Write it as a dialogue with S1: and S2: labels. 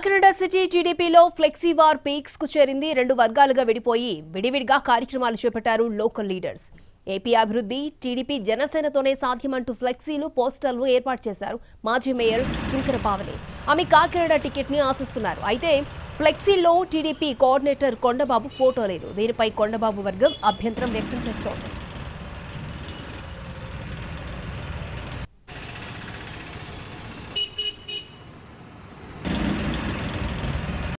S1: Kakinada city టీడీపీలో flexi war peaks కు చేరింది. రెండు వర్గాలుగా విడిపోయి విడివిడిగా కార్యక్రమాలు చేపట్టారు లోకల్ లీడర్స్. ఏపీ అభివృద్ధి టీడీపీ జనసేనతోనే సాధ్యమంటూ ఫ్లెక్సీలు పోస్టర్లు ఏర్పాటు చేశారు మాజీ మేయర్ సుంకర పావని. ఆమె కాకినాడ టికెట్ ని ఆశిస్తున్నారు. అయితే ఫ్లెక్సీలో టీడీపీ కోఆర్డినేటర్ కొండబాబు ఫోటో లేదు. దీనిపై కొండబాబు వర్గం అభ్యంతరం వ్యక్తం చేస్తోంది.